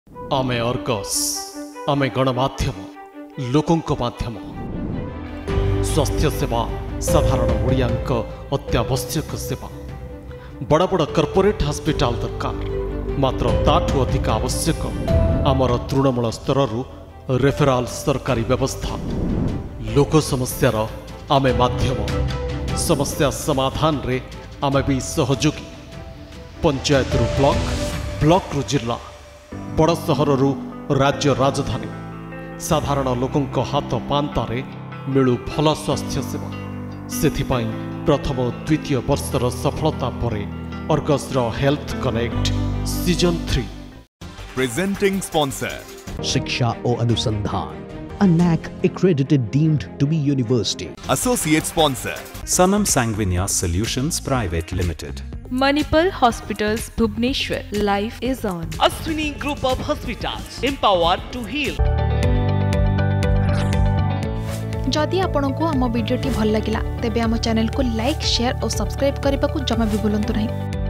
आमे अर्गस आमे गणमाध्यम लोकंक माध्यम स्वास्थ्य सेवा साधारण ओडियांक अत्यावश्यक सेवा बड़ बड़ कॉर्पोरेट हॉस्पिटल दरकार मात्र ताठू अधिक आवश्यक आमर तृणमूल स्तर रेफराल सरकारी व्यवस्था लोक समस्यार आमे माध्यम समस्या समाधान रे आमे भी सहयोगी पंचायत रु ब्लॉक रु जिला बड़ सहर रु राज्य राजधानी साधारण लोकंक हाथ पांतारे मिलू भल स्वास्थ्य सेवा सेथिपाई प्रथम द्वितीय वर्षर सफलता परे Argus health connect season 3 presenting sponsor शिक्षा और अनुसंधान a NAC accredited deemed to be university. Associate sponsor Sanam Sangvinya Solutions Private Limited. Manipal Hospitals Bhubaneswar. Life is on. Ashwini Group of Hospitals. Empowered to heal. जदि आपंक आम भिडी भल लगा तेब आम channel को लाइक शेयर और सब्सक्राइब करने को जमा भी भूलु नहीं।